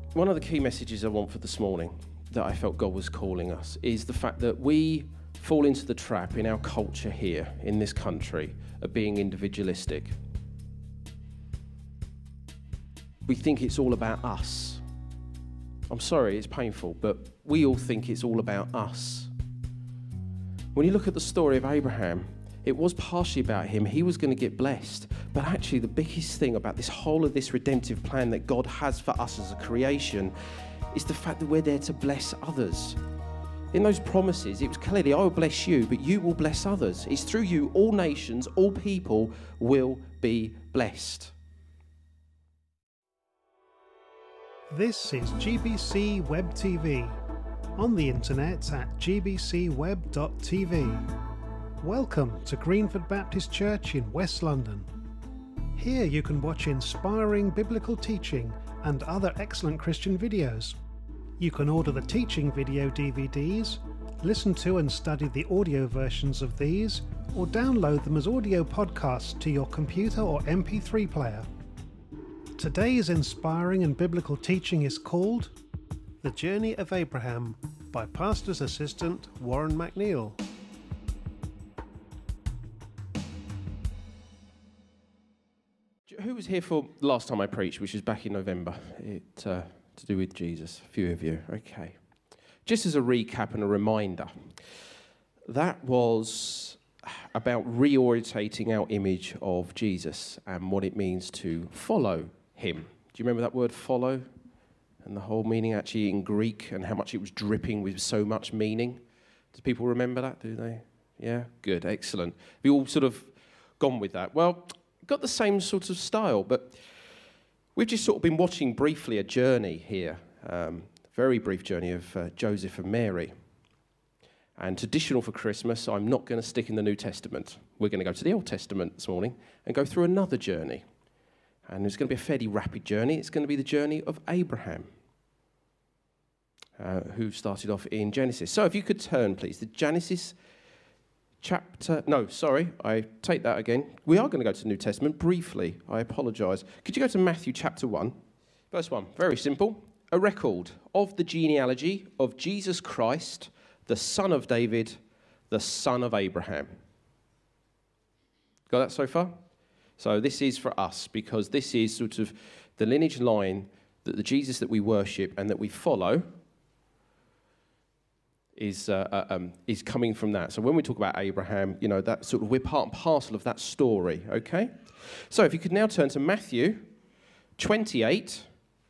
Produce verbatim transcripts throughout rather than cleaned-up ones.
One of the key messages I want for this morning that I felt God was calling us is the fact that we fall into the trap in our culture here in this country of being individualistic. We think it's all about us. I'm sorry, it's painful, but we all think it's all about us. When you look at the story of Abraham, it was partially about him. He was going to get blessed. But actually, the biggest thing about this whole of this redemptive plan that God has for us as a creation is the fact that we're there to bless others. In those promises, it was clearly, I will bless you, but you will bless others. It's through you, all nations, all people will be blessed. This is G B C Web T V, on the internet at g b c web dot t v. Welcome to Greenford Baptist Church in West London. Here you can watch inspiring biblical teaching and other excellent Christian videos. You can order the teaching video D V Ds, listen to and study the audio versions of these, or download them as audio podcasts to your computer or M P three player. Today's inspiring and biblical teaching is called The Journey of Abraham by Pastor's Assistant Warren McNeil. Who was here for the last time I preached, which was back in November? It uh, to do with Jesus. A few of you. Okay. Just as a recap and a reminder, that was about reorientating our image of Jesus and what it means to follow him. Do you remember that word follow? And the whole meaning actually in Greek and how much it was dripping with so much meaning. Do people remember that, do they? Yeah? Good, excellent. Have you all sort of gone with that? Well, got the same sort of style, but we've just sort of been watching briefly a journey here, um, very brief journey of uh, Joseph and Mary. And traditional for Christmas, I'm not going to stick in the New Testament. We're going to go to the Old Testament this morning and go through another journey. And it's going to be a fairly rapid journey. It's going to be the journey of Abraham, uh, who started off in Genesis. So if you could turn, please, to Genesis chapter... No, sorry, I take that again. We are going to go to the New Testament briefly. I apologise. Could you go to Matthew chapter one, verse one? Very simple. A record of the genealogy of Jesus Christ, the son of David, the son of Abraham. Got that so far? So this is for us, because this is sort of the lineage line that the Jesus that we worship and that we follow is uh, uh, um, is coming from that. So when we talk about Abraham, you know, that sort of we're part and parcel of that story, okay? So if you could now turn to Matthew twenty-eight,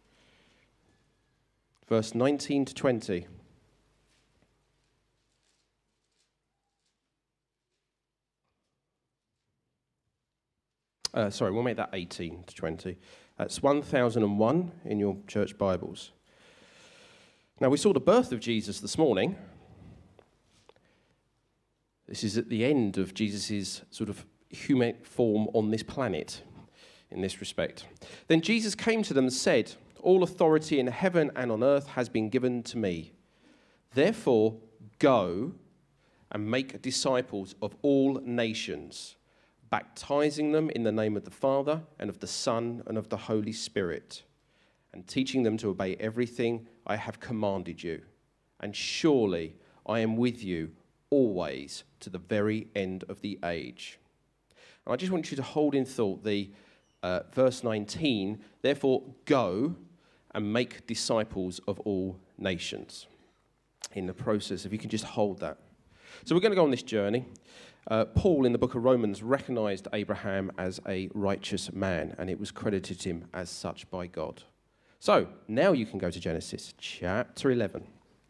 verse nineteen to twenty. Uh, sorry, we'll make that eighteen to twenty. That's one thousand one in your church Bibles. Now, we saw the birth of Jesus this morning. This is at the end of Jesus' sort of human form on this planet, in this respect. Then Jesus came to them and said, "All authority in heaven and on earth has been given to me. Therefore, go and make disciples of all nations, baptizing them in the name of the Father and of the Son and of the Holy Spirit, and teaching them to obey everything I have commanded you. And surely I am with you always to the very end of the age." And I just want you to hold in thought the uh, verse nineteen, therefore go and make disciples of all nations. In the process, if you can just hold that. So we're going to go on this journey. Uh, Paul, in the book of Romans, recognized Abraham as a righteous man, and it was credited him as such by God. So, now you can go to Genesis chapter eleven.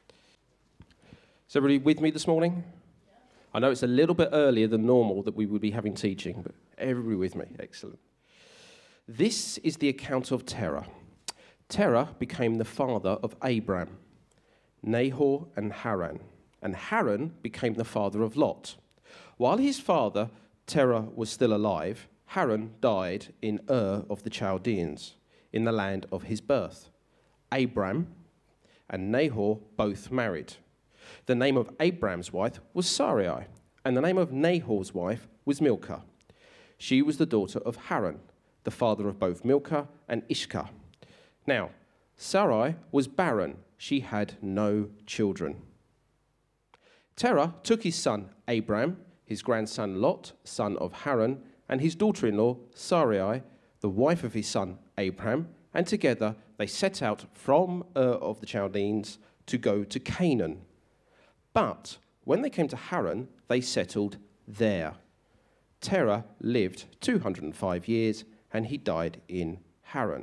Is everybody with me this morning? I know it's a little bit earlier than normal that we would be having teaching, but everybody with me? Excellent. This is the account of Terah. Terah became the father of Abram, Nahor, and Haran. And Haran became the father of Lot. While his father, Terah, was still alive, Haran died in Ur of the Chaldeans, in the land of his birth. Abram and Nahor both married. The name of Abram's wife was Sarai, and the name of Nahor's wife was Milcah. She was the daughter of Haran, the father of both Milcah and Ishkah. Now, Sarai was barren. She had no children. Terah took his son Abram, his grandson Lot, son of Haran, and his daughter-in-law Sarai, the wife of his son Abraham, and together they set out from Ur of the Chaldeans to go to Canaan. But when they came to Haran, they settled there. Terah lived two hundred five years, and he died in Haran.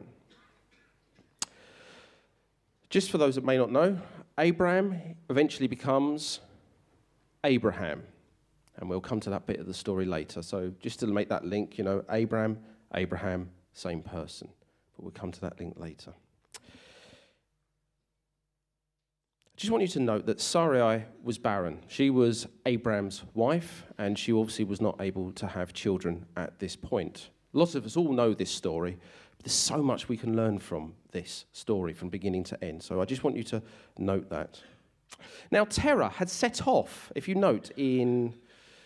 Just for those that may not know, Abraham eventually becomes Abraham. And we'll come to that bit of the story later. So just to make that link, you know, Abraham, Abraham, same person. But we'll come to that link later. I just want you to note that Sarai was barren. She was Abraham's wife, and she obviously was not able to have children at this point. Lots of us all know this story, but there's so much we can learn from this story from beginning to end. So I just want you to note that. Now, Terah had set off, if you note, in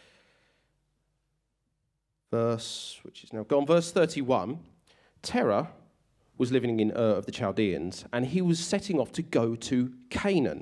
verse, which is now gone, verse thirty-one, Terah was living in Ur of the Chaldeans, and he was setting off to go to Canaan.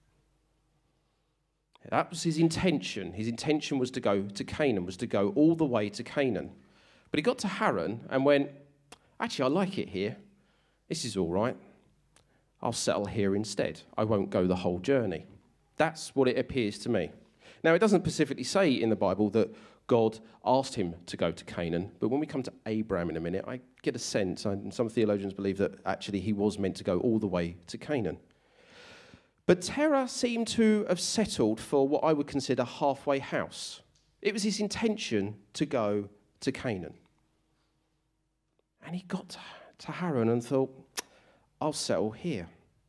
That was his intention. His intention was to go to Canaan, was to go all the way to Canaan. But he got to Haran and went, actually, I like it here. This is all right. I'll settle here instead. I won't go the whole journey. That's what it appears to me. Now, it doesn't specifically say in the Bible that God asked him to go to Canaan, but when we come to Abraham in a minute, I get a sense, and some theologians believe that actually he was meant to go all the way to Canaan. But Terah seemed to have settled for what I would consider halfway house. It was his intention to go to Canaan. And he got to Haran and thought, I'll settle here.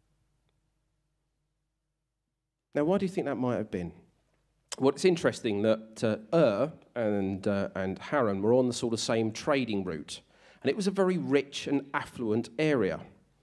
Now, why do you think that might have been? Well, it's interesting that uh, Ur and, uh, and Haran were on the sort of same trading route, and it was a very rich and affluent area.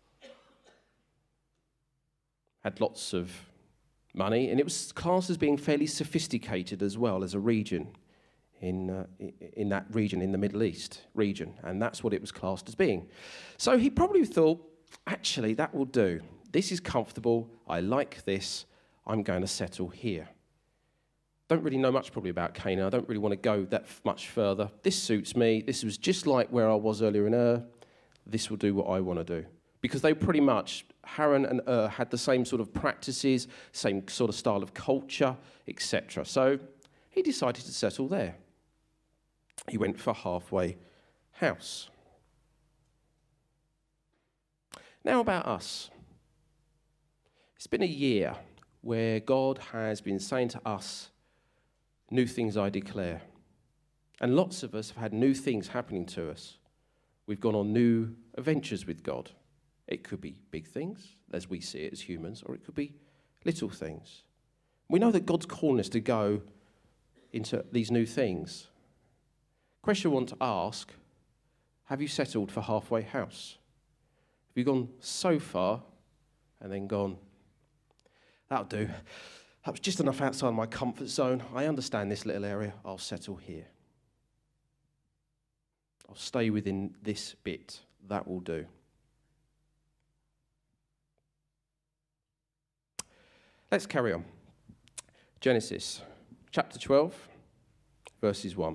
Had lots of money, and it was classed as being fairly sophisticated as well as a region in, uh, in that region, in the Middle East region, and that's what it was classed as being. So he probably thought, actually, that will do. This is comfortable. I like this. I'm going to settle here. Don't really know much probably about Canaan. I don't really want to go that much further. This suits me. This was just like where I was earlier in Ur. This will do what I want to do. Because they pretty much, Haran and Ur had the same sort of practices, same sort of style of culture, et cetera. So he decided to settle there. He went for halfway house. Now about us. It's been a year where God has been saying to us, new things I declare. And lots of us have had new things happening to us. We've gone on new adventures with God. It could be big things, as we see it as humans, or it could be little things. We know that God's calling us to go into these new things. Question I want to ask, have you settled for halfway house? Have you gone so far and then gone, that'll do. That was just enough outside my comfort zone. I understand this little area. I'll settle here. I'll stay within this bit. That will do. Let's carry on. Genesis chapter twelve, verses one.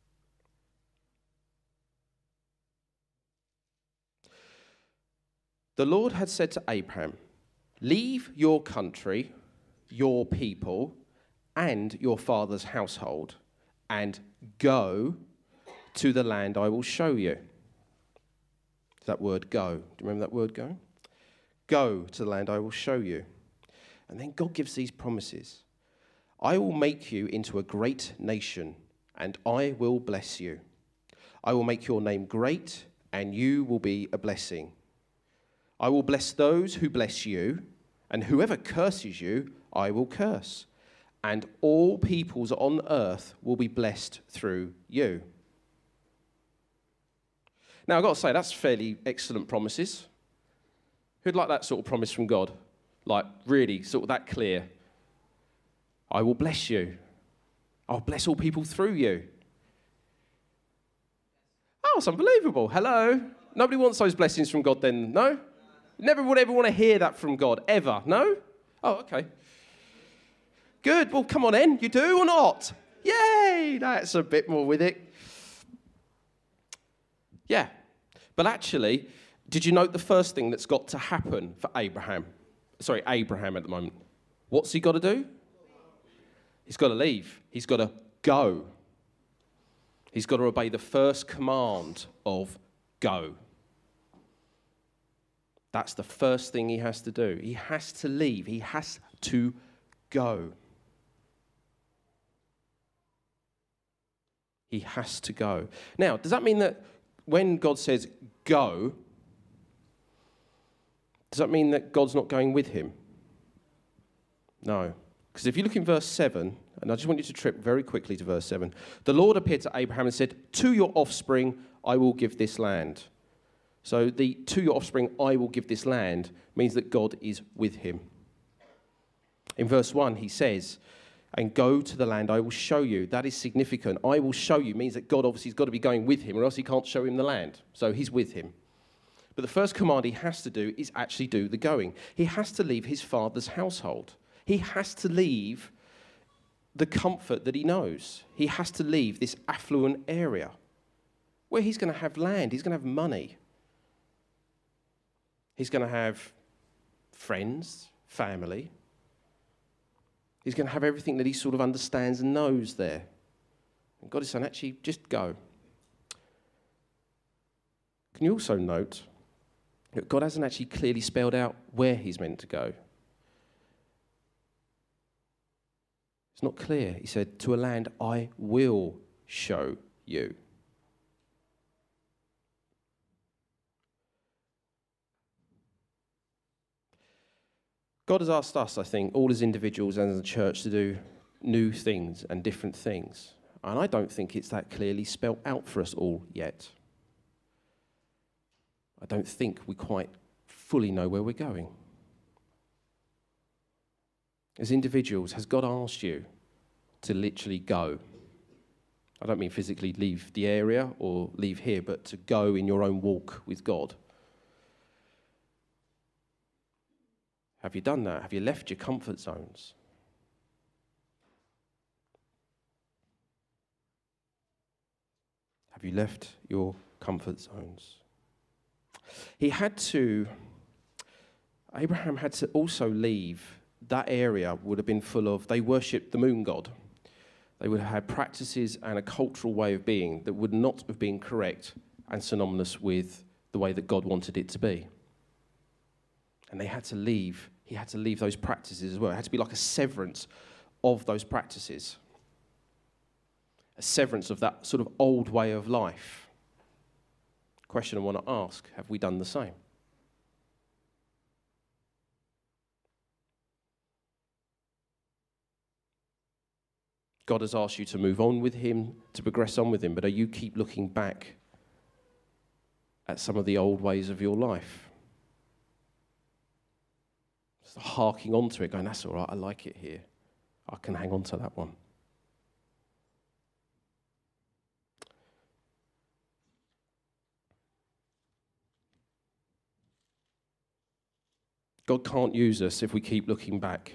The Lord had said to Abraham, leave your country, your people, and your father's household, and go to the land I will show you. That word go. Do you remember that word go? Go to the land I will show you. And then God gives these promises. I will make you into a great nation, and I will bless you. I will make your name great, and you will be a blessing. I will bless those who bless you, and whoever curses you, I will curse. And all peoples on earth will be blessed through you. Now, I've got to say, that's fairly excellent promises. Who'd like that sort of promise from God? Like, really, sort of that clear. I will bless you. I'll bless all people through you. Oh, it's unbelievable. Hello? Nobody wants those blessings from God then, no? Never would ever want to hear that from God, ever. No? Oh, okay. Good. Well, come on then. You do or not? Yay! That's a bit more with it. Yeah. But actually, did you note the first thing that's got to happen for Abraham? Sorry, Abraham at the moment. What's he got to do? He's got to leave. He's got to go. He's got to obey the first command of go. That's the first thing he has to do. He has to leave. He has to go. He has to go. Now, does that mean that when God says go, does that mean that God's not going with him? No. Because if you look in verse seven, and I just want you to trip very quickly to verse seven, the Lord appeared to Abraham and said, to your offspring I will give this land. So the to your offspring I will give this land means that God is with him. In verse one he says, and go to the land I will show you. That is significant. I will show you means that God obviously has got to be going with him, or else he can't show him the land. So he's with him. But the first command he has to do is actually do the going. He has to leave his father's household. He has to leave the comfort that he knows. He has to leave this affluent area where he's going to have land, he's going to have money. He's going to have friends, family. He's going to have everything that he sort of understands and knows there. And God is saying, actually, just go. Can you also note that God hasn't actually clearly spelled out where he's meant to go? It's not clear. He said, to a land I will show you. God has asked us, I think, all as individuals and as a church to do new things and different things. And I don't think it's that clearly spelt out for us all yet. I don't think we quite fully know where we're going. As individuals, has God asked you to literally go? I don't mean physically leave the area or leave here, but to go in your own walk with God. Have you done that? Have you left your comfort zones? Have you left your comfort zones? He had to, Abraham had to also leave. That area would have been full of, they worshipped the moon god. They would have had practices and a cultural way of being that would not have been correct and synonymous with the way that God wanted it to be. And they had to leave, he had to leave those practices as well. It had to be like a severance of those practices. A severance of that sort of old way of life. Question I want to ask, have we done the same? God has asked you to move on with him, to progress on with him, but are you keep looking back at some of the old ways of your life? Just harking onto it, going, that's all right, I like it here. I can hang on to that one. God can't use us if we keep looking back.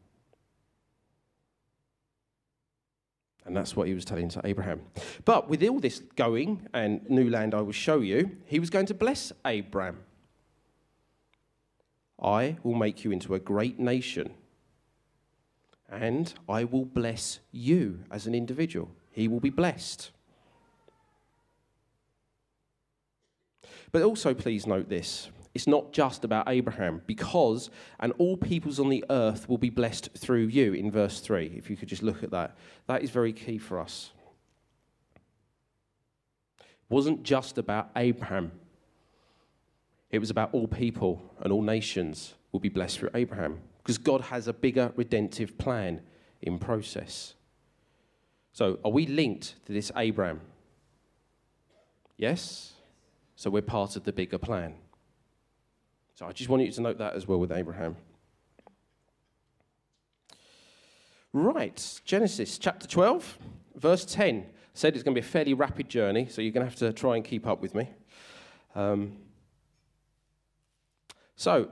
And that's what he was telling to Abraham. But with all this going and new land I will show you, he was going to bless Abraham. I will make you into a great nation, and I will bless you as an individual. He will be blessed. But also, please note this. It's not just about Abraham, because, and all peoples on the earth will be blessed through you, in verse three. If you could just look at that. That is very key for us. It wasn't just about Abraham. It was about all people and all nations will be blessed through Abraham, because God has a bigger redemptive plan in process. So are we linked to this Abraham? Yes? So we're part of the bigger plan. So I just want you to note that as well with Abraham. Right, Genesis chapter twelve, verse ten. I said it's going to be a fairly rapid journey, so you're going to have to try and keep up with me. Um, So,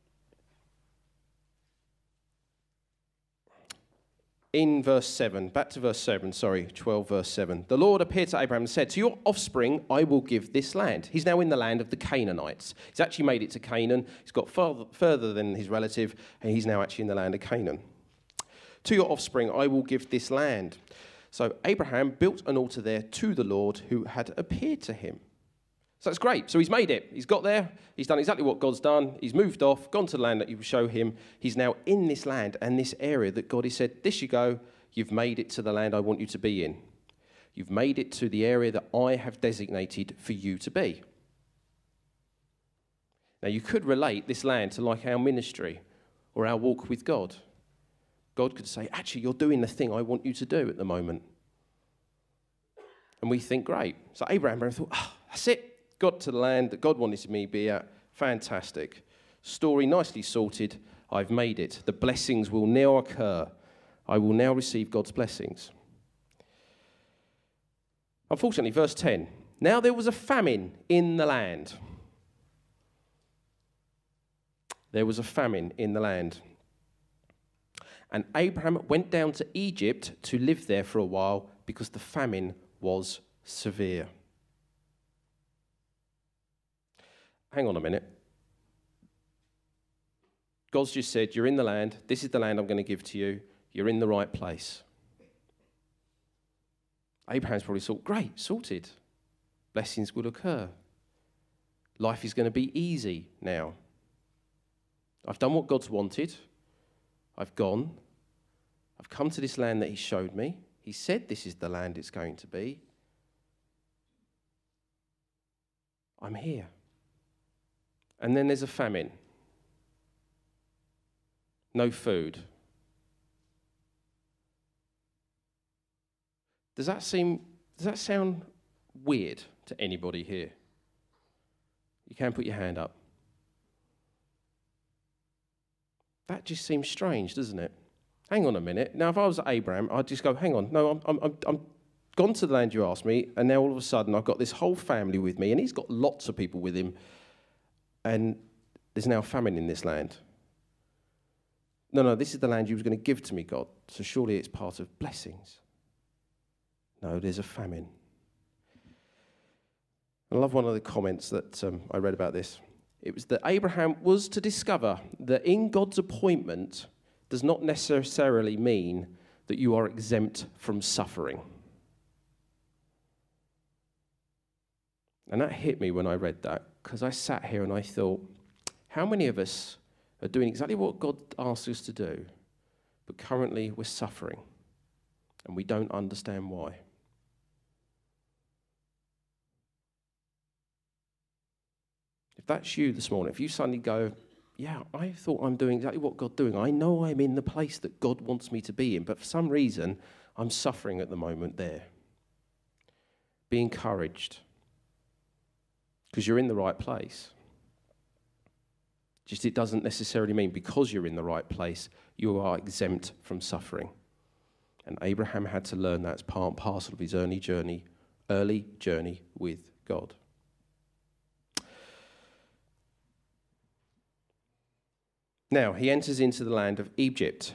in verse seven, back to verse seven, sorry, twelve verse seven. The Lord appeared to Abraham and said, to your offspring I will give this land. He's now in the land of the Canaanites. He's actually made it to Canaan. He's got further, further than his relative, and he's now actually in the land of Canaan. To your offspring I will give this land. So Abraham built an altar there to the Lord who had appeared to him. So that's great. So he's made it. He's got there. He's done exactly what God's done. He's moved off, gone to the land that you will show him. He's now in this land and this area that God has said, this you go. You've made it to the land I want you to be in. You've made it to the area that I have designated for you to be. Now you could relate this land to like our ministry or our walk with God. God could say, actually, you're doing the thing I want you to do at the moment. And we think, great. So Abraham thought, oh, that's it. Got to the land that God wanted me to be at. Fantastic. Story nicely sorted. I've made it. The blessings will now occur. I will now receive God's blessings. Unfortunately, verse ten. Now there was a famine in the land. There was a famine in the land. And Abraham went down to Egypt to live there for a while because the famine was severe. Hang on a minute. God's just said, you're in the land. This is the land I'm going to give to you. You're in the right place. Abraham's probably thought, great, sorted. Blessings will occur. Life is going to be easy now. I've done what God's wanted. I've gone. I've come to this land that he showed me. He said this is the land it's going to be. I'm here. And then there's a famine. No food. Does that seem, does that sound weird to anybody here? You can put your hand up. That just seems strange, doesn't it? Hang on a minute. Now, if I was Abraham, I'd just go, hang on. No, I'm, I'm, I'm gone to the land you asked me, and now all of a sudden I've got this whole family with me, and he's got lots of people with him, and there's now famine in this land. No, no, this is the land you were going to give to me, God, so surely it's part of blessings. No, there's a famine. I love one of the comments that um, I read about this. It was that Abraham was to discover that in God's appointment does not necessarily mean that you are exempt from suffering. And that hit me when I read that, because I sat here and I thought, how many of us are doing exactly what God asked us to do, but currently we're suffering and we don't understand why? If that's you this morning, if you suddenly go, yeah, I thought I'm doing exactly what God's doing. I know I'm in the place that God wants me to be in, but for some reason, I'm suffering at the moment there. Be encouraged, because you're in the right place. Just it doesn't necessarily mean because you're in the right place, you are exempt from suffering. And Abraham had to learn that as part and parcel of his early journey, early journey with God. Now, he enters into the land of Egypt.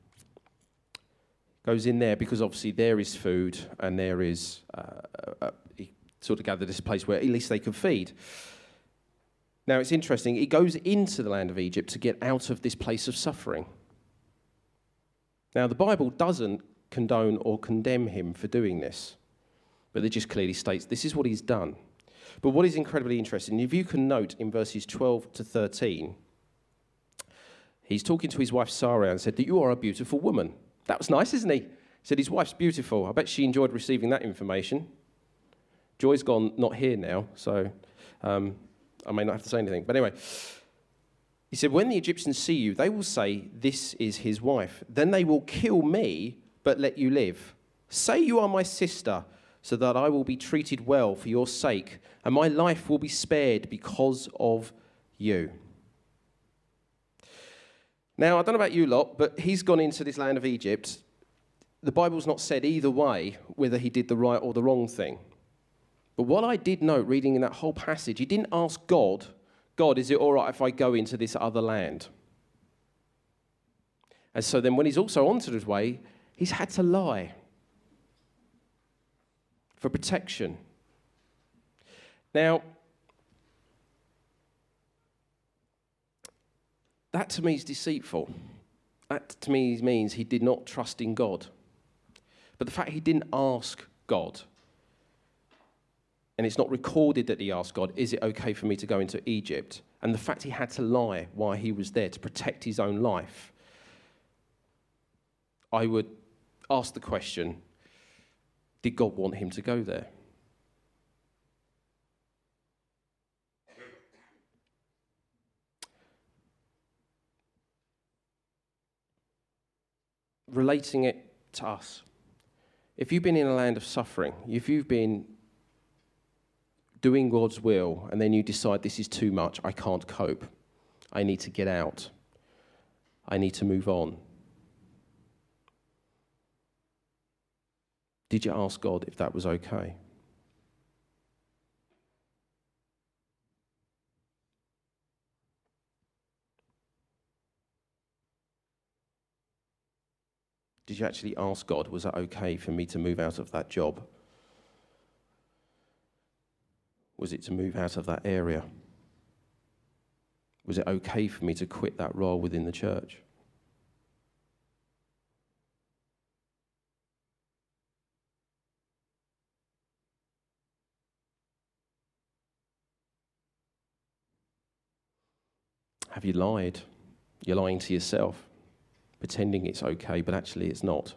Goes in there because obviously there is food and there is, uh, uh, he sort of gathered this place where at least they could feed. Now, it's interesting. He goes into the land of Egypt to get out of this place of suffering. Now, the Bible doesn't condone or condemn him for doing this, but it just clearly states this is what he's done. But what is incredibly interesting, if you can note in verses twelve to thirteen, he's talking to his wife Sarah and said that you are a beautiful woman. That was nice, isn't he? He said his wife's beautiful. I bet she enjoyed receiving that information. Joy's gone, not here now, so um, I may not have to say anything. But anyway, he said, when the Egyptians see you, they will say, this is his wife. Then they will kill me, but let you live. Say you are my sister, so that I will be treated well for your sake, and my life will be spared because of you. Now, I don't know about you lot, but he's gone into this land of Egypt. The Bible's not said either way whether he did the right or the wrong thing. But what I did note reading in that whole passage, he didn't ask God, God, is it all right if I go into this other land? And so then when he's also onto his way, he's had to lie for protection. Now, that to me is deceitful. That to me means he did not trust in God. But the fact he didn't ask God, and it's not recorded that he asked God, is it okay for me to go into Egypt? And the fact he had to lie while he was there to protect his own life, I would ask the question, did God want him to go there? Relating it to us. If you've been in a land of suffering, if you've been doing God's will and then you decide this is too much, I can't cope, I need to get out, I need to move on. Did you ask God if that was okay? Did you actually ask God, was it okay for me to move out of that job? Was it to move out of that area? Was it okay for me to quit that role within the church? Have you lied? You're lying to yourself, pretending it's okay, but actually it's not.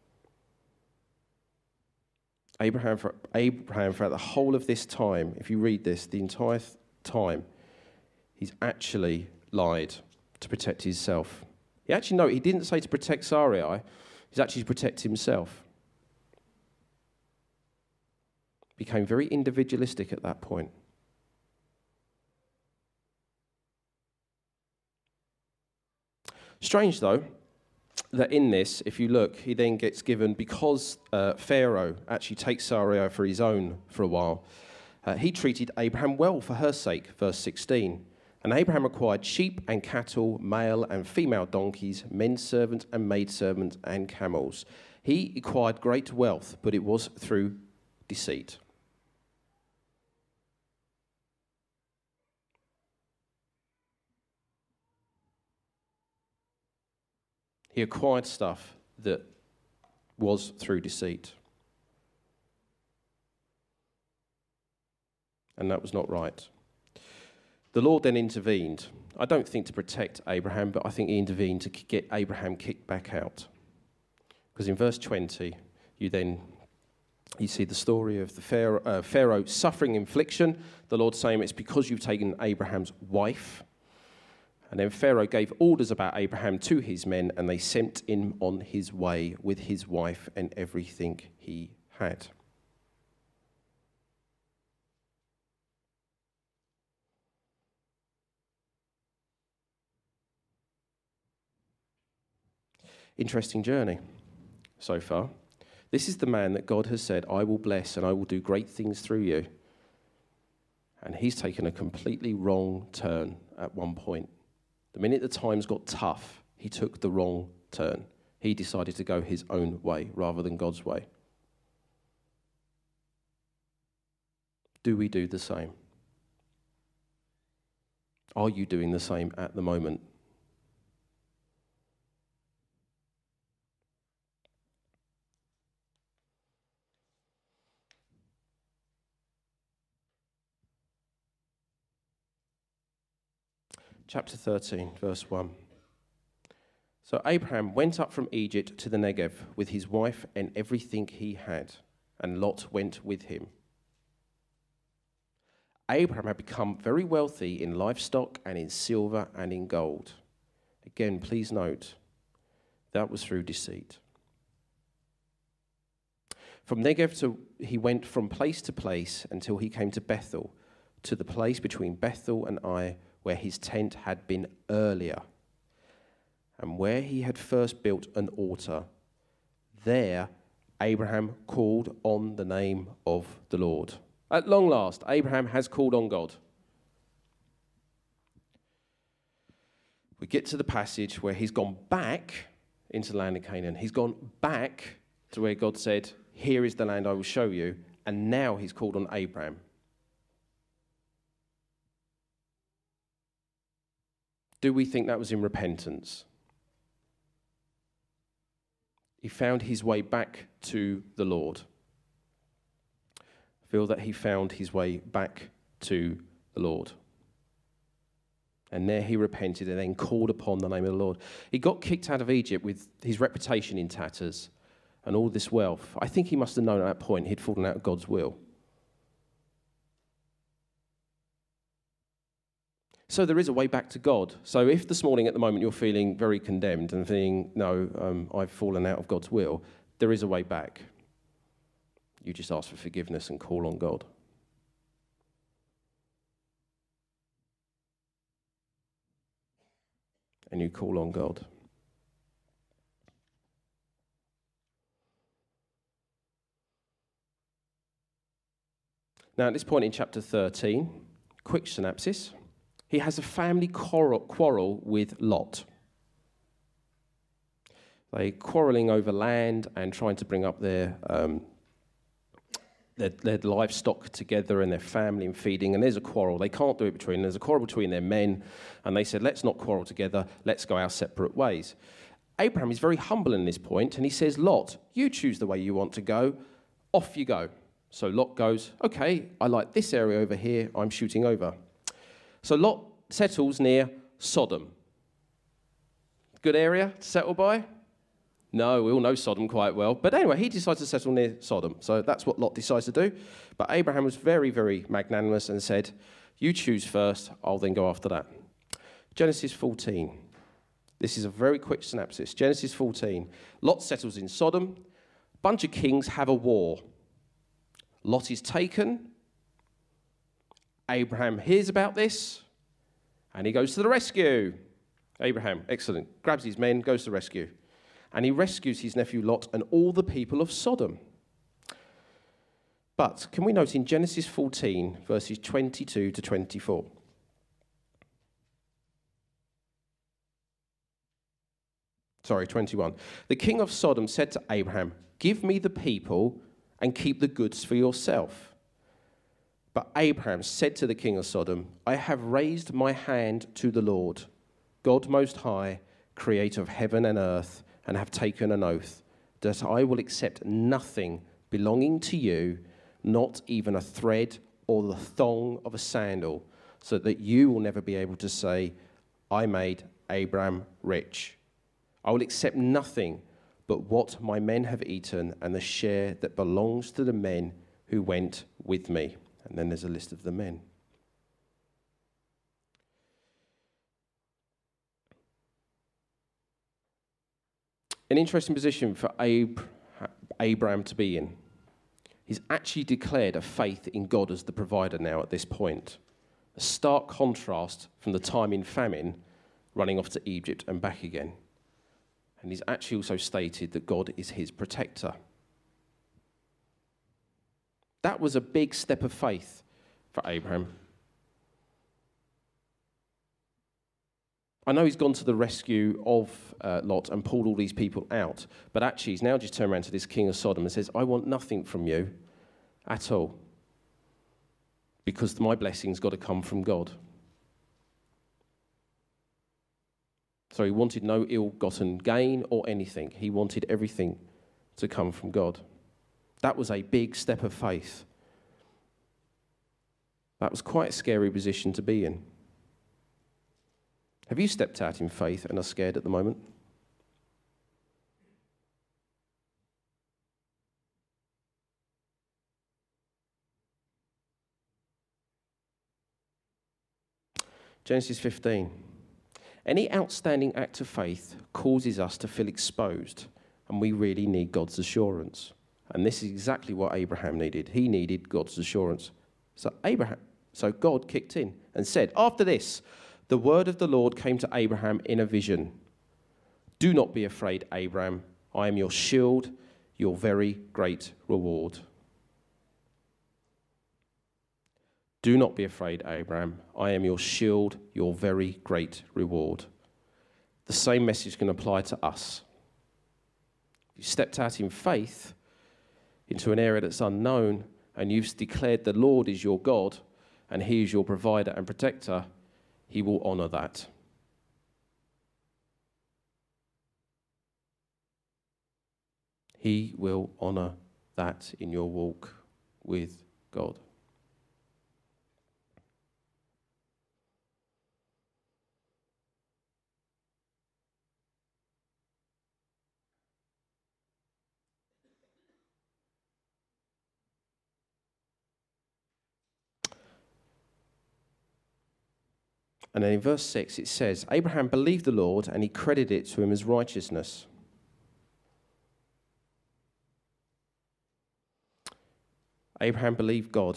Abraham, for Abraham, throughout the whole of this time, if you read this, the entire th- time, he's actually lied to protect himself. He actually, no, he didn't say to protect Sarai, he's actually to protect himself. Became very individualistic at that point. Strange, though, that in this, if you look, he then gets given, because uh, Pharaoh actually takes Sarai for his own for a while, uh, he treated Abraham well for her sake, verse sixteen. And Abraham acquired sheep and cattle, male and female donkeys, men servants and maidservants and camels. He acquired great wealth, but it was through deceit. He acquired stuff that was through deceit. And that was not right. The Lord then intervened. I don't think to protect Abraham, but I think he intervened to get Abraham kicked back out. Because in verse twenty, you then you see the story of the Pharaoh, uh, Pharaoh suffering affliction. The Lord saying, it's because you've taken Abraham's wife. And then Pharaoh gave orders about Abraham to his men, and they sent him on his way with his wife and everything he had. Interesting journey so far. This is the man that God has said, I will bless and I will do great things through you. And he's taken a completely wrong turn at one point. The minute the times got tough, he took the wrong turn. He decided to go his own way rather than God's way. Do we do the same? Are you doing the same at the moment? Chapter thirteen, verse one. So Abraham went up from Egypt to the Negev with his wife and everything he had, and Lot went with him. Abraham had become very wealthy in livestock and in silver and in gold. Again, please note, that was through deceit. From Negev to, he went from place to place until he came to Bethel, to the place between Bethel and Ai, where his tent had been earlier, and where he had first built an altar. There Abraham called on the name of the Lord. At long last, Abraham has called on God. we get to the passage where he's gone back into the land of Canaan. He's gone back to where God said, here is the land I will show you. And now he's called on Abraham. Do we think that was in repentance? He found his way back to the Lord. I feel that he found his way back to the Lord. And there he repented and then called upon the name of the Lord. He got kicked out of Egypt with his reputation in tatters and all this wealth. I think he must have known at that point he'd fallen out of God's will. So there is a way back to God. So if this morning at the moment you're feeling very condemned and thinking, no, um, I've fallen out of God's will, there is a way back. You just ask for forgiveness and call on God. And you call on God. Now, at this point in chapter thirteen, quick synopsis, he has a family quarrel, quarrel with Lot. They're quarrelling over land and trying to bring up their, um, their, their livestock together and their family and feeding, and there's a quarrel. They can't do it between them. There's a quarrel between their men, and they said, let's not quarrel together, let's go our separate ways. Abraham is very humble in this point, and he says, Lot, you choose the way you want to go, off you go. So Lot goes, okay, I like this area over here, I'm shooting over. So Lot settles near Sodom. Good area to settle by? No, we all know Sodom quite well. But anyway, he decides to settle near Sodom. So that's what Lot decides to do. But Abraham was very, very magnanimous and said, you choose first, I'll then go after that. Genesis fourteen. This is a very quick synopsis. Genesis fourteen. Lot settles in Sodom. Bunch of kings have a war. Lot is taken. Abraham hears about this, and he goes to the rescue. Abraham, excellent, grabs his men, goes to the rescue. And he rescues his nephew Lot and all the people of Sodom. But can we note in Genesis fourteen, verses twenty-two to twenty-four? Sorry, twenty-one. The king of Sodom said to Abraham, give me the people and keep the goods for yourself. But Abraham said to the king of Sodom, I have raised my hand to the Lord, God Most High, creator of heaven and earth, and have taken an oath that I will accept nothing belonging to you, not even a thread or the thong of a sandal, so that you will never be able to say, I made Abraham rich. I will accept nothing but what my men have eaten and the share that belongs to the men who went with me. And then there's a list of the men. An interesting position for Ab- Abraham to be in. He's actually declared a faith in God as the provider now at this point. A stark contrast from the time in famine, running off to Egypt and back again. And he's actually also stated that God is his protector. That was a big step of faith for Abraham. I know he's gone to the rescue of uh, Lot and pulled all these people out, but actually he's now just turned around to this king of Sodom and says, I want nothing from you at all, because my blessing's got to come from God. So he wanted no ill-gotten gain or anything. He wanted everything to come from God. That was a big step of faith. That was quite a scary position to be in. Have you stepped out in faith and are scared at the moment? Genesis fifteen. Any outstanding act of faith causes us to feel exposed, and we really need God's assurance. And this is exactly what Abraham needed. He needed God's assurance. So Abraham, so God kicked in and said, after this, the word of the Lord came to Abraham in a vision. Do not be afraid, Abraham. I am your shield, your very great reward. Do not be afraid, Abraham. I am your shield, your very great reward. the same message can apply to us. If you stepped out in faith into an area that's unknown and you've declared the Lord is your God and he is your provider and protector, he will honour that. He will honour that in your walk with God. And then in verse six it says, Abraham believed the Lord and he credited it to him as righteousness. Abraham believed God.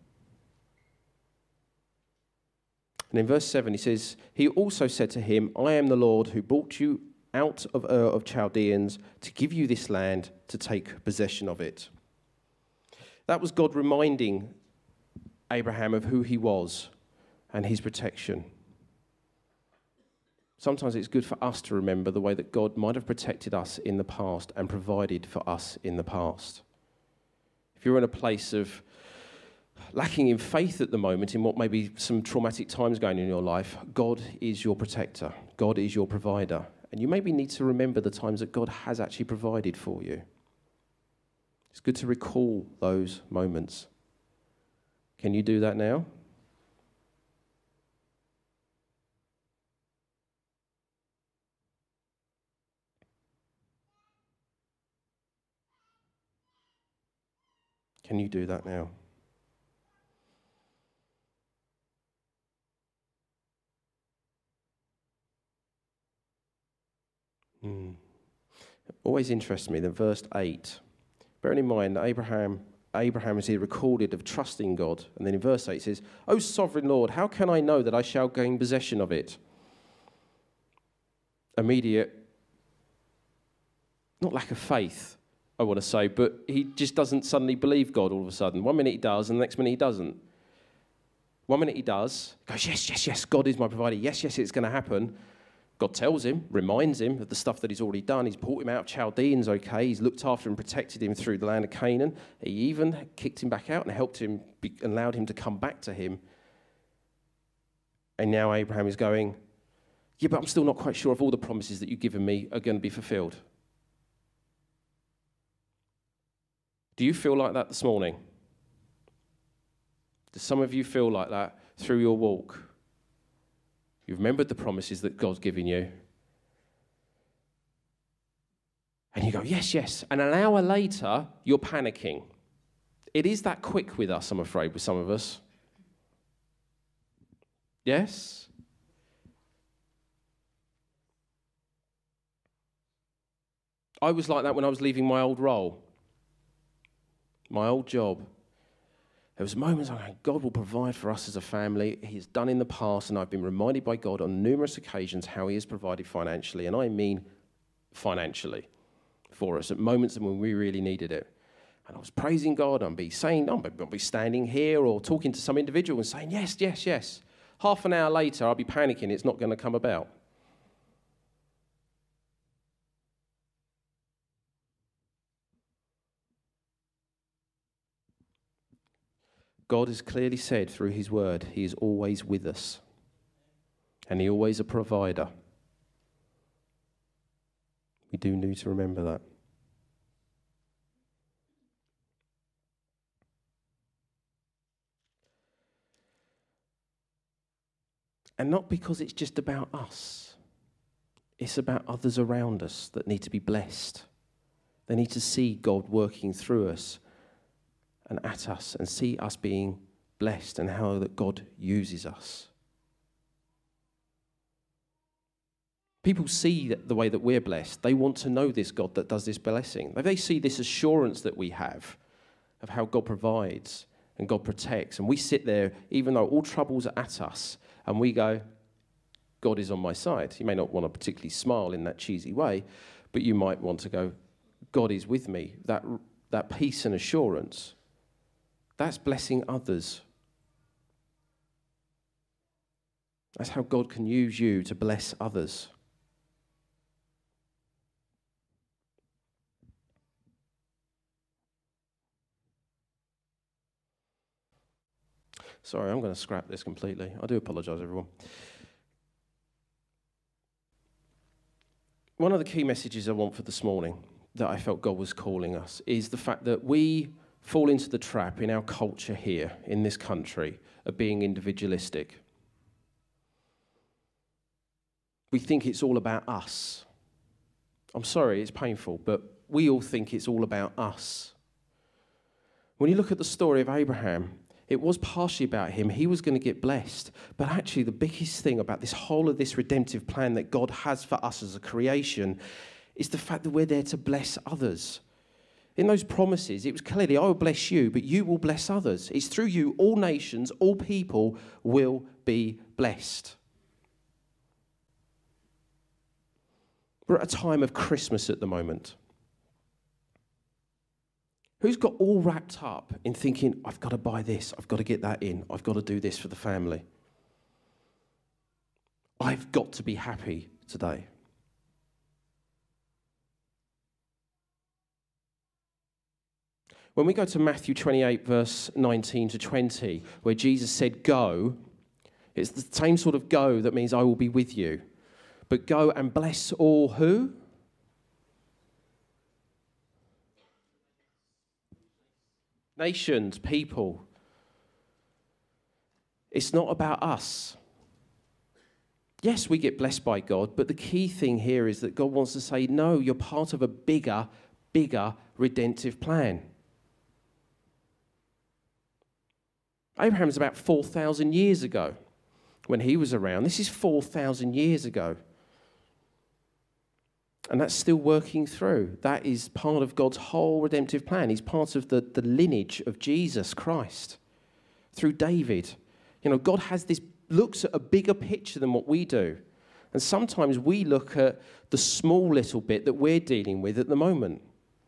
And in verse seven he says, he also said to him, I am the Lord who brought you out of Ur of Chaldeans to give you this land to take possession of it. That was God reminding Abraham of who he was and his protection. Sometimes it's good for us to remember the way that God might have protected us in the past and provided for us in the past. If you're in a place of lacking in faith at the moment, in what may be some traumatic times going on in your life, God is your protector. God is your provider. And you maybe need to remember the times that God has actually provided for you. It's good to recall those moments. Can you do that now? Can you do that now? Mm. It always interests me, the verse eight. Bearing in mind, Abraham, Abraham is here recorded of trusting God. And then in verse eight it says, O sovereign Lord, how can I know that I shall gain possession of it? Immediate, not lack of faith, I want to say, but he just doesn't suddenly believe God all of a sudden. One minute he does, and the next minute he doesn't. One minute he does, goes, yes, yes, yes, God is my provider. Yes, yes, it's going to happen. God tells him, reminds him of the stuff that he's already done. He's brought him out of Chaldeans, okay. He's looked after and protected him through the land of Canaan. He even kicked him back out and helped him, be, allowed him to come back to him. And now Abraham is going, yeah, but I'm still not quite sure if all the promises that you've given me are going to be fulfilled. Do you feel like that this morning? Do some of you feel like that through your walk? You've remembered the promises that God's given you. And you go, yes, yes. And an hour later, you're panicking. It is that quick with us, I'm afraid, with some of us. Yes? I was like that when I was leaving my old role. My old job. There was moments I go, God will provide for us as a family. He's done in the past, and I've been reminded by God on numerous occasions how he has provided financially, and I mean financially for us at moments when we really needed it. And I was praising God. I'd be saying, I'd be standing here or talking to some individual and saying, yes, yes, yes. Half an hour later, I'll be panicking. It's not going to come about. God has clearly said through his word, he is always with us. And he always a provider. We do need to remember that. And not because it's just about us. It's about others around us that need to be blessed. They need to see God working through us and at us and see us being blessed and how that God uses us. People see the way that we're blessed. They want to know this God that does this blessing. They see this assurance that we have of how God provides and God protects. And we sit there, even though all troubles are at us, and we go, God is on my side. You may not want to particularly smile in that cheesy way, but you might want to go, God is with me. That, that peace and assurance, that's blessing others. That's how God can use you to bless others. Sorry, I'm going to scrap this completely. I do apologise, everyone. One of the key messages I want for this morning that I felt God was calling us is the fact that we fall into the trap in our culture here, in this country, of being individualistic. We think it's all about us. I'm sorry, it's painful, but we all think it's all about us. When you look at the story of Abraham, it was partially about him. He was going to get blessed. But actually, the biggest thing about this whole of this redemptive plan that God has for us as a creation is the fact that we're there to bless others. In those promises, it was clearly, I will bless you, but you will bless others. It's through you, all nations, all people will be blessed. We're at a time of Christmas at the moment. Who's got all wrapped up in thinking, I've got to buy this, I've got to get that in, I've got to do this for the family. I've got to be happy today. When we go to Matthew twenty-eight, verse nineteen to twenty, where Jesus said, go, it's the same sort of go that means I will be with you. But go and bless all who? Nations, people. It's not about us. Yes, we get blessed by God, but the key thing here is that God wants to say, no, you're part of a bigger, bigger redemptive plan. Abraham's about four thousand years ago when he was around. This is four thousand years ago. And that's still working through. That is part of God's whole redemptive plan. He's part of the, the lineage of Jesus Christ through David. You know, God has this, looks at a bigger picture than what we do. And sometimes we look at the small little bit that we're dealing with at the moment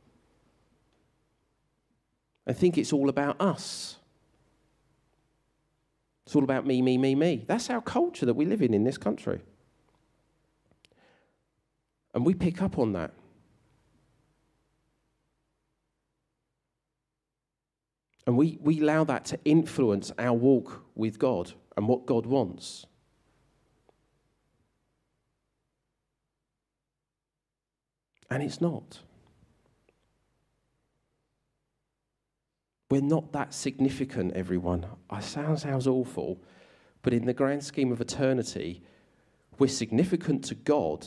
and think it's all about us. It's all about me, me, me, me. That's our culture that we live in in this country. And we pick up on that. And we, we allow that to influence our walk with God and what God wants. And it's not. We're not that significant, everyone. It sounds, sounds awful, but in the grand scheme of eternity, we're significant to God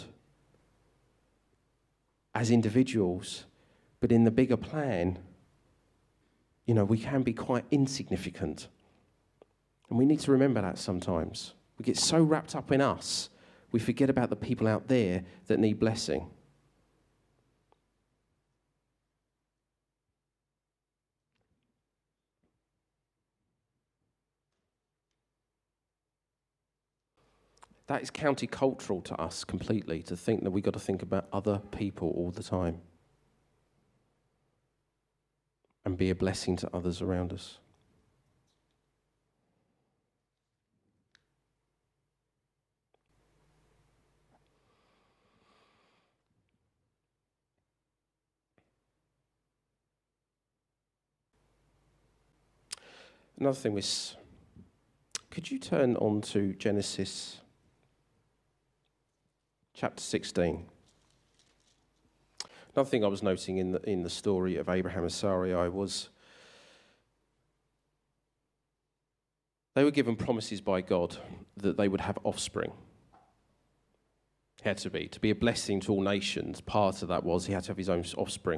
as individuals, but in the bigger plan, you know, we can be quite insignificant. And we need to remember that sometimes. We get so wrapped up in us, we forget about the people out there that need blessing. That is countercultural to us completely, to think that we've got to think about other people all the time and be a blessing to others around us. Another thing was, could you turn on to Genesis chapter sixteen. Another thing I was noting in the, in the story of Abraham and Sarai was they were given promises by God that they would have offspring. He had to be. To be a blessing to all nations, part of that was he had to have his own offspring.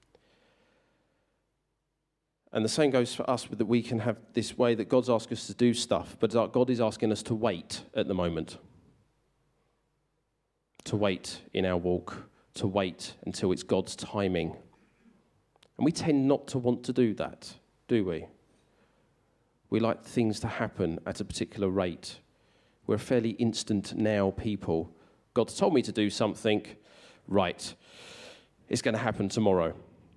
And the same goes for us, that we can have this way that God's asked us to do stuff, but God is asking us to wait at the moment. To wait in our walk, to wait until it's God's timing. And we tend not to want to do that, do we? We like things to happen at a particular rate. We're fairly instant now people. God's told me to do something, right, it's going to happen tomorrow.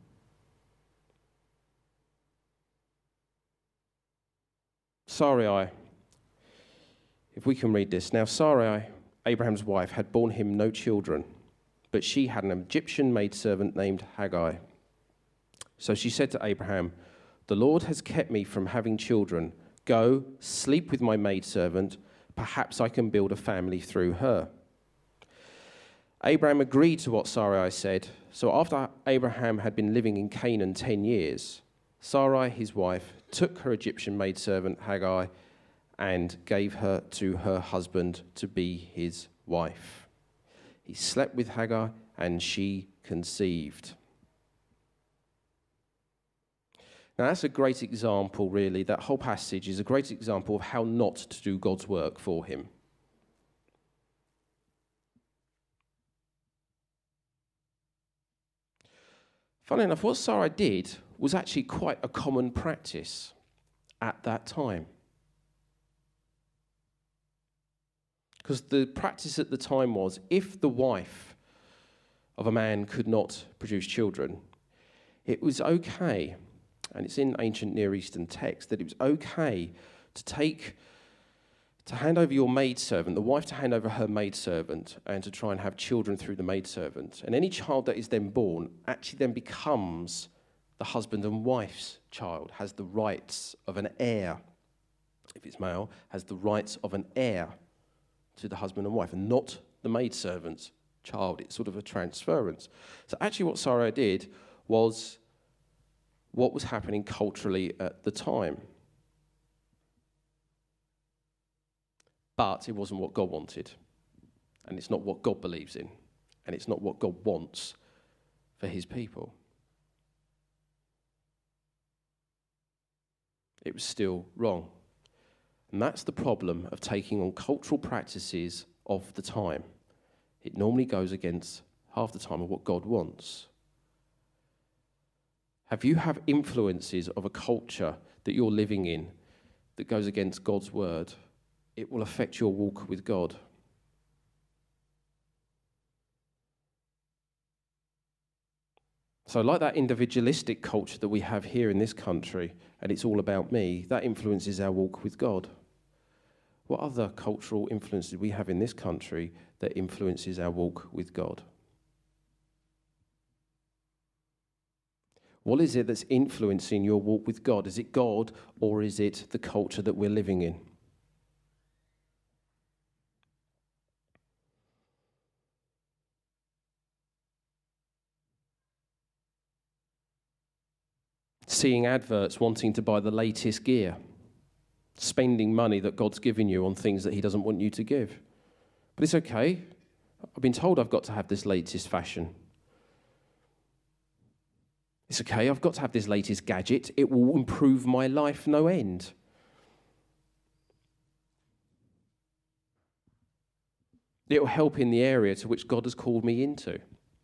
Sarai, if we can read this. Now Sarai, Abraham's wife, had borne him no children, but she had an Egyptian maidservant named Hagar. So she said to Abraham, "The Lord has kept me from having children. Go, sleep with my maidservant. Perhaps I can build a family through her." Abraham agreed to what Sarai said. So after Abraham had been living in Canaan ten years, Sarai, his wife, took her Egyptian maidservant Hagar and gave her to her husband to be his wife. He slept with Hagar and she conceived. Now that's a great example, really. That whole passage is a great example of how not to do God's work for him. Funnily enough, what Sarah did was actually quite a common practice at that time. Because the practice at the time was, if the wife of a man could not produce children, it was okay, and it's in ancient Near Eastern text, that it was okay to take, to hand over your maidservant, the wife to hand over her maidservant, and to try and have children through the maidservant. And any child that is then born actually then becomes the husband and wife's child, has the rights of an heir. If it's male, has the rights of an heir to the husband and wife, and not the maidservant's child. It's sort of a transference. So actually what Sarah did was what was happening culturally at the time. But it wasn't what God wanted. And it's not what God believes in. And it's not what God wants for his people. It was still wrong. And that's the problem of taking on cultural practices of the time. It normally goes against half the time of what God wants. Have you have influences of a culture that you're living in that goes against God's word? It will affect your walk with God. So like that individualistic culture that we have here in this country, and it's all about me, that influences our walk with God. What other cultural influences do we have in this country that influences our walk with God? What is it that's influencing your walk with God? Is it God, or is it the culture that we're living in? Seeing adverts wanting to buy the latest gear, spending money that God's given you on things that he doesn't want you to give. But it's okay. I've been told I've got to have this latest fashion. It's okay, I've got to have this latest gadget. It will improve my life no end. It will help in the area to which God has called me into.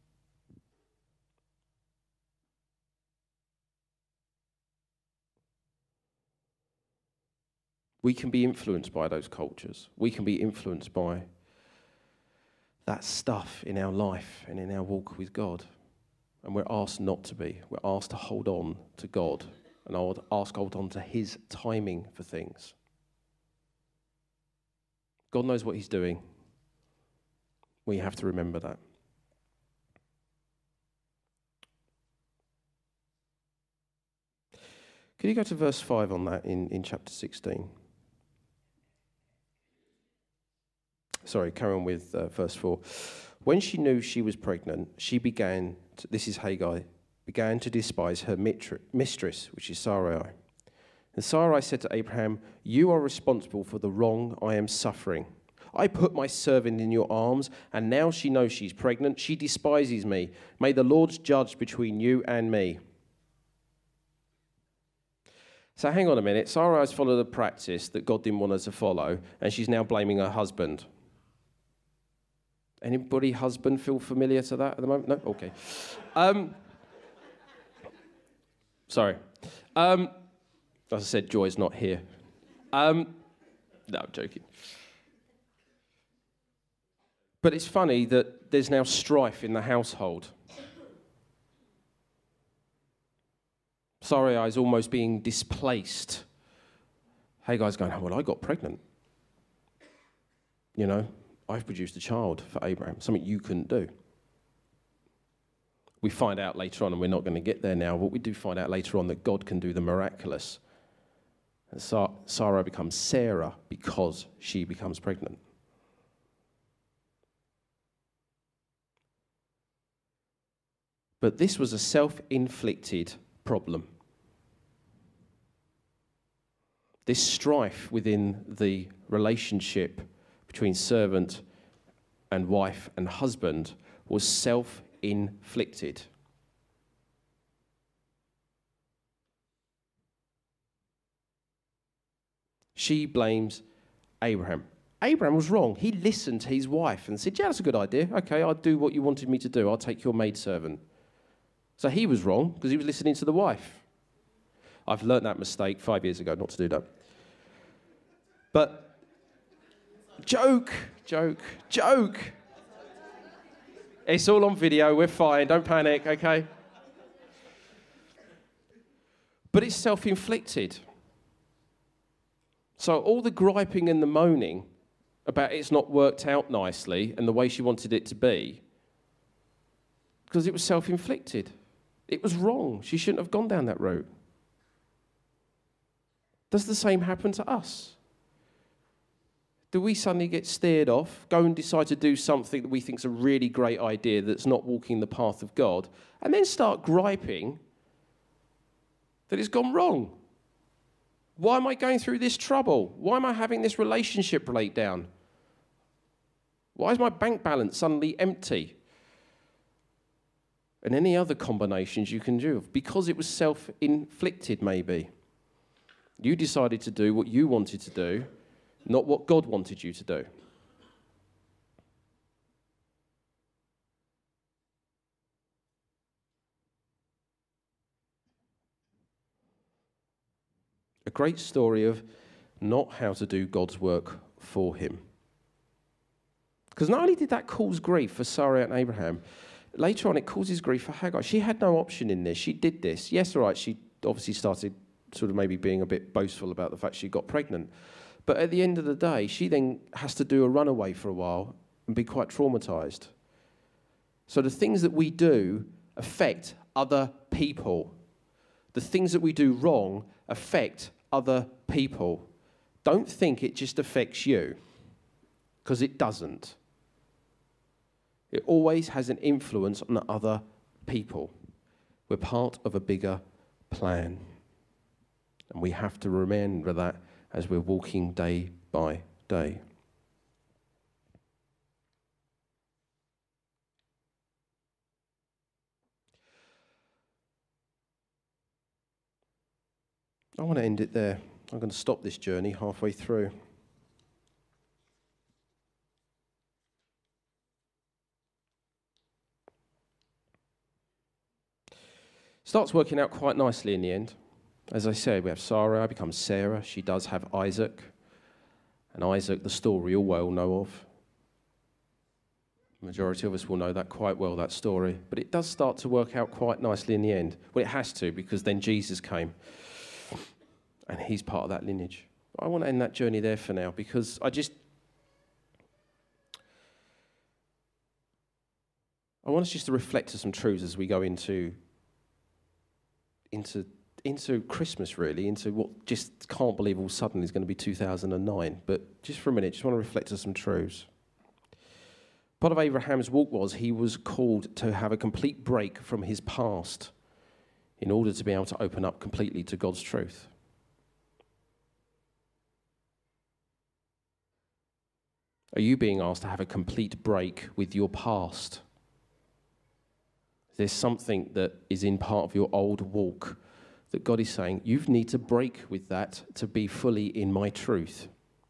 We can be influenced by those cultures. We can be influenced by that stuff in our life and in our walk with God. And we're asked not to be. We're asked to hold on to God. And I would ask hold on to his timing for things. God knows what he's doing. We have to remember that. Could you go to verse five on that in, in chapter sixteen? Sorry, carry on with uh, verse four. When she knew she was pregnant, she began, to, this is Hagar, began to despise her mitri- mistress, which is Sarai. And Sarai said to Abraham, "You are responsible for the wrong I am suffering. I put my servant in your arms, and now she knows she's pregnant. She despises me. May the Lord judge between you and me." So hang on a minute. Sarai's followed a practice that God didn't want her to follow, and she's now blaming her husband. Anybody husband feel familiar to that at the moment? No? Okay. Um, sorry. Um, as I said, Joy's not here. Um, no, I'm joking. But it's funny that there's now strife in the household. Sarai is almost being displaced. Hagar's going, "Oh, well, I got pregnant. You know, I've produced a child for Abraham, something you couldn't do." We find out later on, and we're not going to get there now, but we do find out later on that God can do the miraculous. And Sa- Sarah becomes Sarah because she becomes pregnant. But this was a self-inflicted problem. This strife within the relationship between servant and wife and husband was self-inflicted. She blames Abraham. Abraham was wrong. He listened to his wife and said, yeah, that's a good idea. Okay, I'll do what you wanted me to do. I'll take your maidservant. So he was wrong because he was listening to the wife. I've learnt that mistake five years ago, not to do that. But joke, joke, joke. It's all on video. We're fine. Don't panic, okay? But it's self-inflicted. So all the griping and the moaning about it's not worked out nicely and the way she wanted it to be, because it was self-inflicted. It was wrong. She shouldn't have gone down that route. Does the same happen to us? Do we suddenly get steered off, go and decide to do something that we think is a really great idea that's not walking the path of God, and then start griping that it's gone wrong? Why am I going through this trouble? Why am I having this relationship breakdown? Why is my bank balance suddenly empty? And any other combinations you can do. Because it was self-inflicted, maybe. You decided to do what you wanted to do, not what God wanted you to do. A great story of not how to do God's work for him. Because not only did that cause grief for Sarah and Abraham, later on it causes grief for Hagar. She had no option in this. She did this. Yes, all right, she obviously started sort of maybe being a bit boastful about the fact she got pregnant. But at the end of the day, she then has to do a runaway for a while and be quite traumatized. So the things that we do affect other people. The things that we do wrong affect other people. Don't think it just affects you, because it doesn't. It always has an influence on other people. We're part of a bigger plan. And we have to remember that as we're walking day by day. I want to end it there. I'm going to stop this journey halfway through. Starts working out quite nicely in the end. As I said, we have Sarah becomes Sarah. She does have Isaac. And Isaac, the story all well know of. The majority of us will know that quite well, that story. But it does start to work out quite nicely in the end. Well, it has to, because then Jesus came. And he's part of that lineage. I want to end that journey there for now, because I just... I want us just to reflect on some truths as we go into... into into Christmas, really, into what just can't believe all of a sudden is going to be two thousand nine. But just for a minute, just want to reflect on some truths. Part of Abraham's walk was he was called to have a complete break from his past in order to be able to open up completely to God's truth. Are you being asked to have a complete break with your past? There's something that is in part of your old walk that God is saying, you need to break with that to be fully in my truth.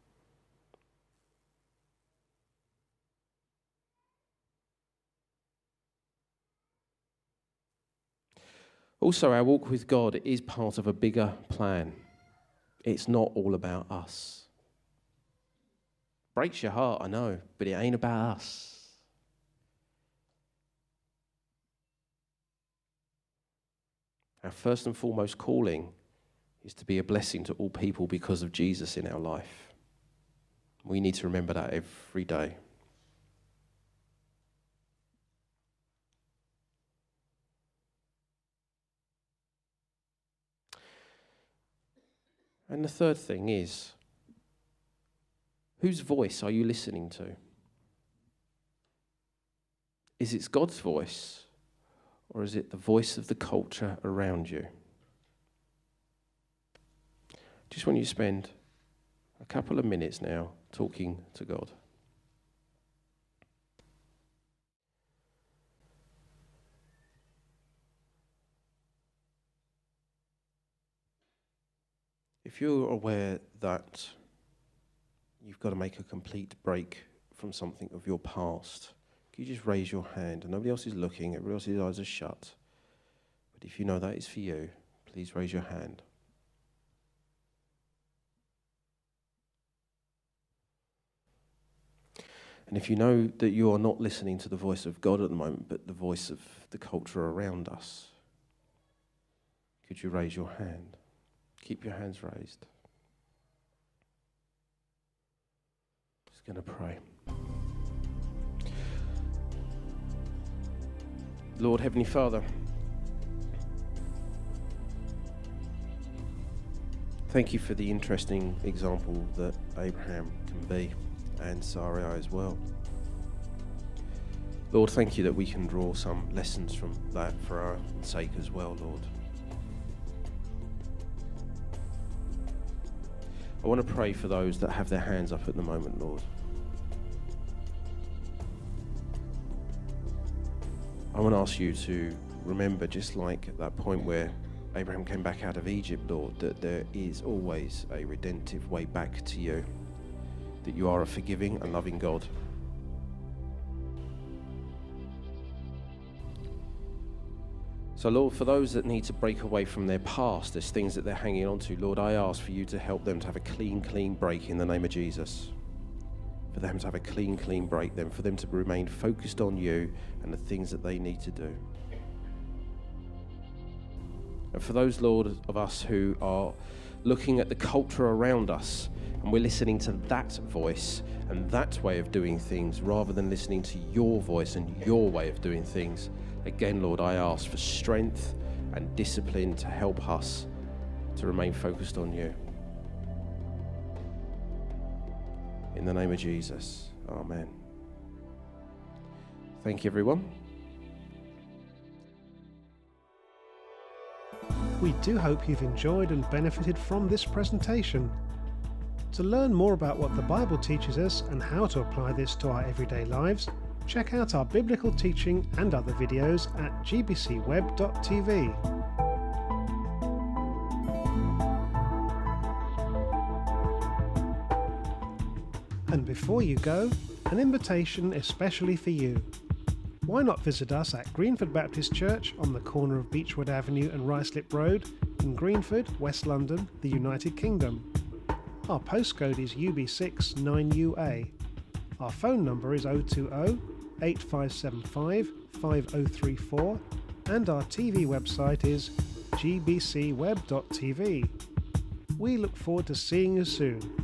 Also, our walk with God is part of a bigger plan. It's not all about us. Breaks your heart, I know, but it ain't about us. Our first and foremost calling is to be a blessing to all people because of Jesus in our life. We need to remember that every day. And the third thing is, whose voice are you listening to? Is it God's voice, or is it the voice of the culture around you? Just want you to spend a couple of minutes now talking to God. If you're aware that you've got to make a complete break from something of your past, can you just raise your hand? And nobody else is looking, everybody else's eyes are shut. But if you know that is for you, please raise your hand. And if you know that you are not listening to the voice of God at the moment, but the voice of the culture around us, could you raise your hand? Keep your hands raised. Just going to pray. Lord, Heavenly Father, thank you for the interesting example that Abraham can be, and Sarai as well. Lord, thank you that we can draw some lessons from that for our sake as well, Lord. I want to pray for those that have their hands up at the moment, Lord. I want to ask you to remember, just like at that point where Abraham came back out of Egypt, Lord, that there is always a redemptive way back to you, that you are a forgiving and loving God. So, Lord, for those that need to break away from their past, there's things that they're hanging on to, Lord, I ask for you to help them to have a clean, clean break in the name of Jesus. For them to have a clean, clean break, then for them to remain focused on you and the things that they need to do. And for those, Lord, of us who are looking at the culture around us and we're listening to that voice and that way of doing things rather than listening to your voice and your way of doing things, again, Lord, I ask for strength and discipline to help us to remain focused on you. In the name of Jesus, amen. Thank you, everyone. We do hope you've enjoyed and benefited from this presentation. To learn more about what the Bible teaches us and how to apply this to our everyday lives, check out our biblical teaching and other videos at g b c web dot t v. And before you go, an invitation especially for you. Why not visit us at Greenford Baptist Church on the corner of Beechwood Avenue and Ruislip Road in Greenford, West London, the United Kingdom. Our postcode is U B six nine U A. Our phone number is oh two oh, eight five seven five, five oh three four and our T V website is g b c web dot t v. We look forward to seeing you soon.